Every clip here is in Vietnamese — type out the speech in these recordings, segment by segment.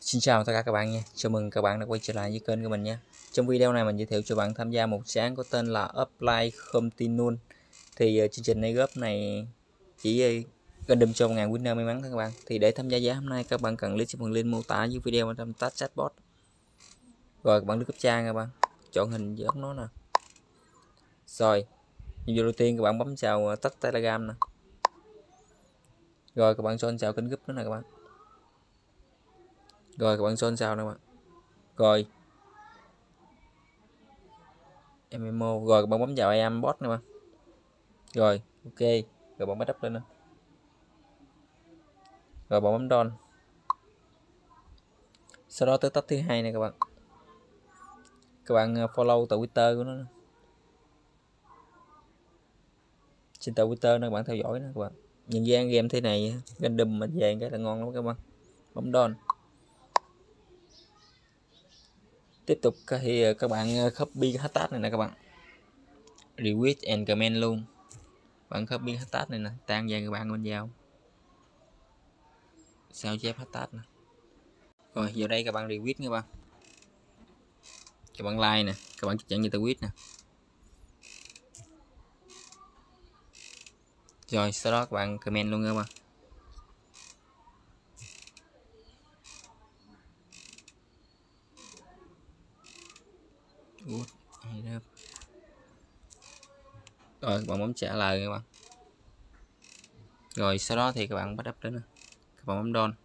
Xin chào tất cả các bạn nha. Chào mừng các bạn đã quay trở lại với kênh của mình nha. Trong video này mình giới thiệu cho bạn tham gia một dự án có tên là Apply Continuum. Thì chương trình này góp này chỉ random cho 1000 winner may mắn thôi các bạn. Thì để tham gia giá hôm nay các bạn cần click phần link mô tả dưới video trong tab chatbot. Rồi các bạn được captcha các bạn. Chọn hình giống nó nè. Rồi, nhiệm vụ đầu tiên các bạn bấm vào tắt Telegram nè. Rồi các bạn chọn vào kênh group nữa nè các bạn. Rồi các bạn chọn vào nè các bạn. Rồi MMO, rồi các bạn bấm vào IAM bot nè bạn. Rồi ok, rồi bạn bắt up lên nữa. Rồi bạn bấm down. Sau đó tới tab thứ hai này các bạn. Các bạn follow tờ Twitter của nó. Trên tờ Twitter nó các bạn theo dõi nữa các bạn. Những gian game thế này random mà về cái là ngon lắm các bạn. Bấm down. Tiếp tục thì các bạn copy cái hashtag này nè các bạn. Retweet and comment luôn. Bạn copy hashtag này nè, tan về các bạn bên vào. Sao chép hashtag nè. Rồi vào đây các bạn retweet các bạn. Các bạn like nè, các bạn chặn như tweet nè. Rồi sau đó các bạn comment luôn các bạn. Rồi các bạn bấm trả lời các bạn. Rồi sau đó thì các bạn bắt up đến các bạn bấm down.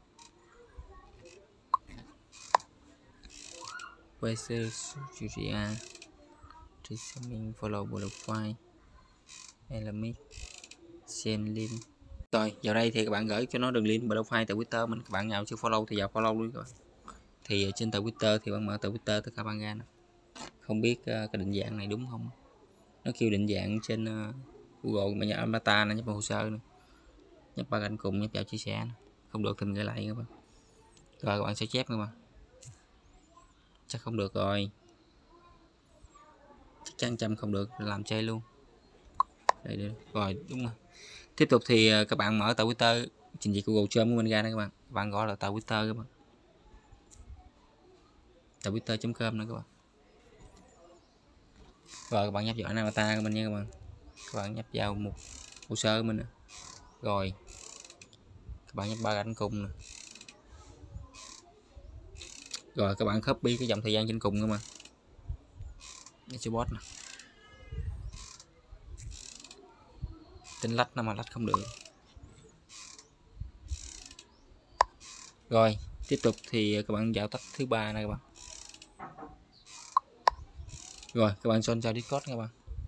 PC Studio Streaming follow profile element send link. Rồi vào đây thì các bạn gửi cho nó đường link profile tại Twitter mình. Các bạn nào chưa follow thì vào follow luôn rồi. Thì trên tờ Twitter thì bạn mở tờ Twitter tất cả bạn ra nè. Không biết cái định dạng này đúng không, nó kêu định dạng trên Google mà nhập avatar này, nhập vào hồ sơ nữa, nhập ba cạnh cùng, nhập vào chia sẻ nữa. Không được thì mình gửi lại các bạn. Rồi các bạn sẽ chép các bạn. Chắc không được rồi, chắc chắn trăm không được, làm chơi luôn đây. Rồi đúng rồi. Tiếp tục thì các bạn mở tờ Twitter trình duyệt Google Chrome của mình ra đây các bạn. Các bạn gọi là tờ Twitter các bạn, tờ Twitter.com nữa các bạn. Rồi các bạn nhập vào avatar của mình nha các bạn. Các bạn nhập vào một hồ sơ của mình nè. Rồi các bạn nhập ba cạnh cùng nè. Rồi các bạn copy cái dòng thời gian trên cùng cơ mà. Để cho bot nè. Tính lách nó mà lách không được. Rồi tiếp tục thì các bạn vào tách thứ ba này các bạn. Rồi các bạn chọn vào Discord các bạn.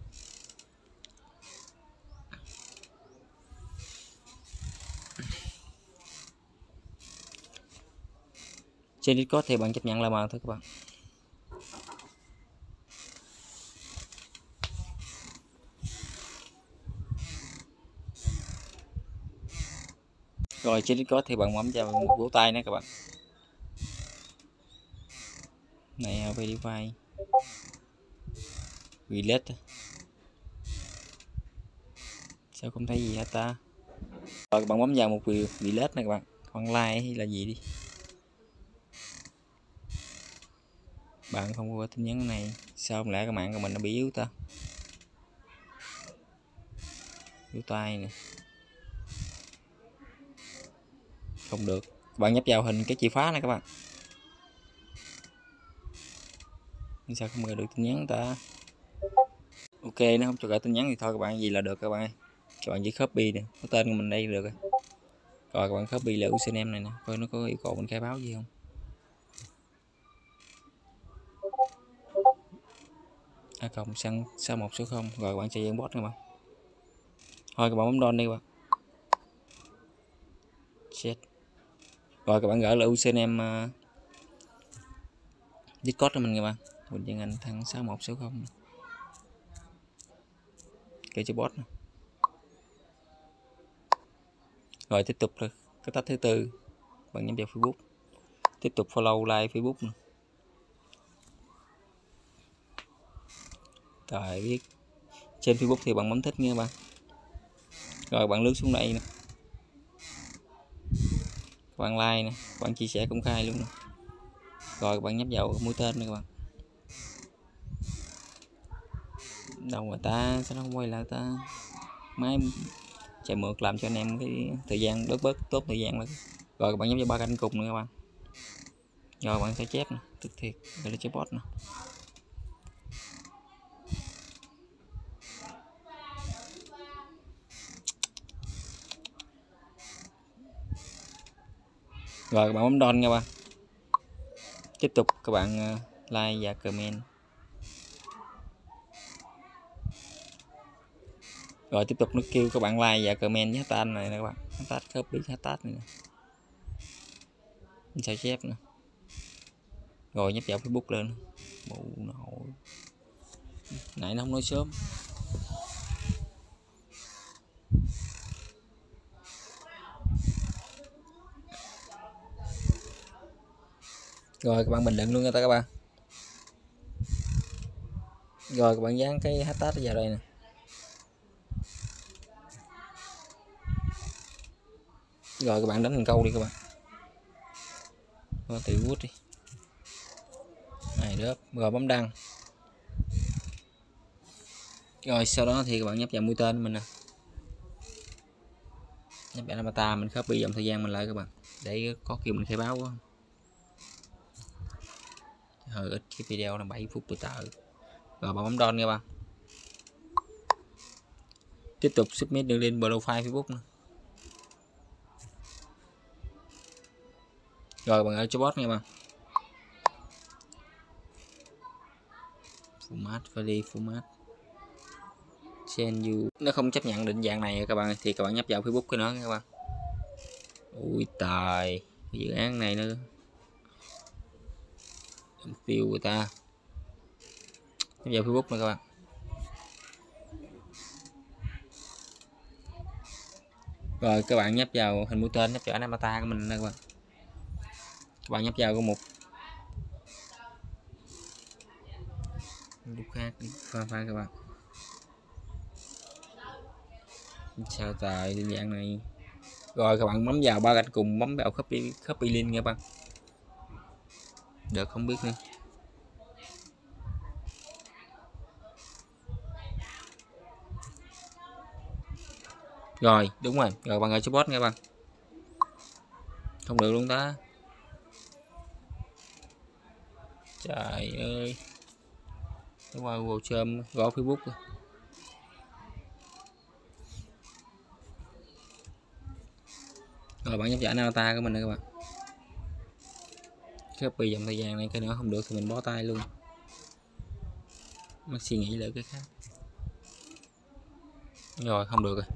Trên Discord thì bạn chấp nhận là mờ thôi các bạn. Rồi trên Discord thì bạn bấm vào một vỗ tay nữa các bạn. Này verify relate. Sao không thấy gì hết ta? Rồi các bạn bấm vào một relate này các bạn. Còn like hay là gì đi. Bạn không có tin nhắn này, sao không lẽ cái mạng của mình nó bị yếu ta? Yếu tay nè. Không được. Các bạn nhấp vào hình cái chìa khóa này các bạn. Sao không gửi được tin nhắn ta? Ok, nó không cho gửi tin nhắn thì thôi các bạn, gì là được các bạn ơi. Các bạn chỉ copy nè, có tên của mình đây được rồi. Rồi các bạn copy là username này nè, coi nó có yêu cầu mình khai báo gì không. Cộng sang 6160. Rồi các bạn xây dựng bot các bạn. Thôi các bạn bấm down đi các bạn. Set. Rồi các bạn gửi là username Discord cho mình các bạn. Mình Văn Anh thằng 6160. Kêu cho bot nè. Rồi tiếp tục là cái tab thứ tư, bạn nhấn vào Facebook. Tiếp tục follow like Facebook nè. Rồi biết trên Facebook thì bạn bấm thích nha các bạn. Rồi bạn lướt xuống đây nè. Bạn like nè, bạn chia sẻ công khai luôn nè. Rồi các bạn nhấp vào mũi tên này các bạn. Đâu người ta sao nó không quay lại ta, máy chạy mượt làm cho anh em cái thời gian bớt tốt thời gian lại. Rồi các bạn nhấp vào 3 cạnh cùng nữa các bạn. Rồi bạn sẽ chép nè, thực thiệt gọi là chatbot nè. Rồi các bạn bấm download nha bạn. Tiếp tục các bạn like và comment. Rồi tiếp tục nó kêu các bạn like và comment với hashtag này nè các bạn. Hashtag copy hashtag này nè. Mình sao chép nè. Rồi nhấp vào Facebook lên. Bộ nội. Nãy nó không nói sớm. Rồi các bạn bình luận luôn nha các bạn. Rồi các bạn dán cái hashtag vào đây nè. Rồi các bạn đánh thành câu đi các bạn. Tự quất đi. Này đó, rồi bấm đăng. Rồi sau đó thì các bạn nhấp vào mũi tên mình nè. Nhấp vào avatar mình copy dòng thời gian mình lại các bạn. Để có kêu mình khai báo quá. Hơi ít cái video là 7 phút từ tờ. Rồi bạn bấm download nha bạn. Tiếp tục submit đường link profile Facebook nữa. Rồi bạn ở chatbot nha bạn. Format phải đi format. Send you. Nó không chấp nhận định dạng này các bạn thì các bạn nhấp vào Facebook cái nó các bạn. Ui tài, cái dự án này nữa. View người ta. Nhấp vào Facebook này các bạn. Rồi các bạn nhấp vào hình mũi tên, nhấp vào avatar của mình nè các bạn. Các bạn nhấp vào có một lúc khác đi pha các bạn. Sao tại định dạng này. Rồi các bạn bấm vào 3 gạch cùng, bấm vào copy link nha bạn. Được không biết nữa. Rồi đúng rồi, rồi bạn ở chatbot nha bạn. Không được luôn ta. Trời ơi. Nó qua Google Chrome gõ Facebook rồi. Rồi bạn nhấp vào avatar của mình nè các bạn. Copy dòng thời gian này, cái nữa không được thì mình bó tay luôn. Mất suy nghĩ lại cái khác. Rồi không được rồi.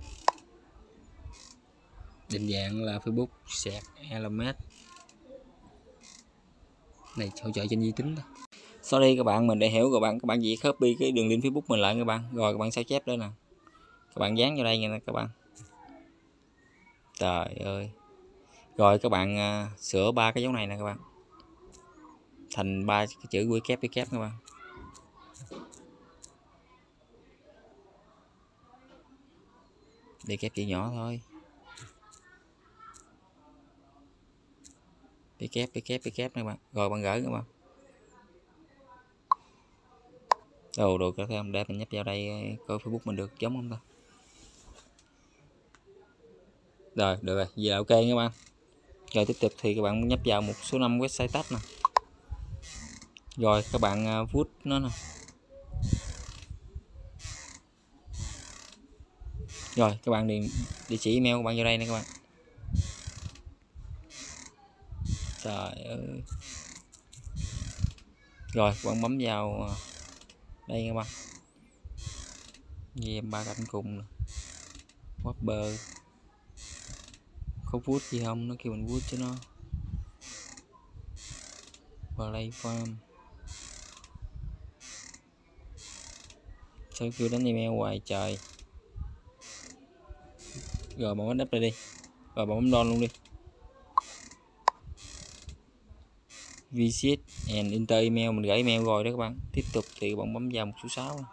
Định dạng là Facebook sạc Element. Này hỗ trợ trên vi tính thôi. Sorry các bạn, mình đã hiểu rồi bạn. Các bạn chỉ copy cái đường link Facebook mình lại các bạn. Rồi các bạn sao chép đó nè. Các bạn dán vào đây nha các bạn. Trời ơi. Rồi các bạn sửa 3 cái dấu này nè các bạn. Thành 3 cái chữ WKW các bạn. Để kép chữ nhỏ thôi. WKW nè bạn. Rồi bạn gửi các bạn. Đồ được các em, để mình nhấp vào đây coi Facebook mình được giống không ta. Rồi được rồi, giờ ok các bạn. Rồi tiếp tục thì các bạn nhấp vào một số 5 website tag nè. Rồi các bạn vuốt nó nè. Rồi các bạn điền địa chỉ email của bạn vào đây nè các bạn. Trời ơi. Rồi các bạn bấm vào đây các bạn. Game 3 cạnh cùng nè. Whopper. Có vuốt gì không? Nó kêu mình vuốt cho nó. Play farm. Sao kêu đánh email hoài trời. Rồi bạn bấm đây đi. Rồi bạn bấm download luôn đi. Visit and enter email, mình gửi email rồi đó các bạn. Tiếp tục thì bạn bấm vào một số 6 này.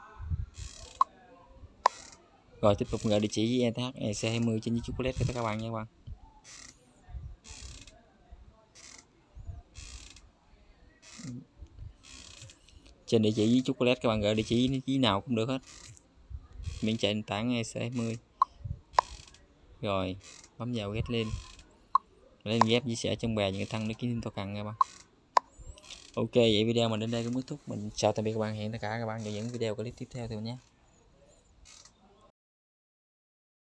Rồi tiếp tục gửi địa chỉ với ETH EC20 trên chocolate cho các bạn nha các bạn. trên địa chỉ chocolate, các bạn gửi địa chỉ nào cũng được hết, miễn chạy nền tảng EC20. Rồi bấm vào get link, lên ghép chia sẻ trong bè những cái thằng để kiếm tôi cần các bạn. Ok, vậy video mình đến đây cũng kết thúc. Mình chào tạm biệt các bạn, hẹn tất cả các bạn vào những video clip tiếp theo thôi nhé.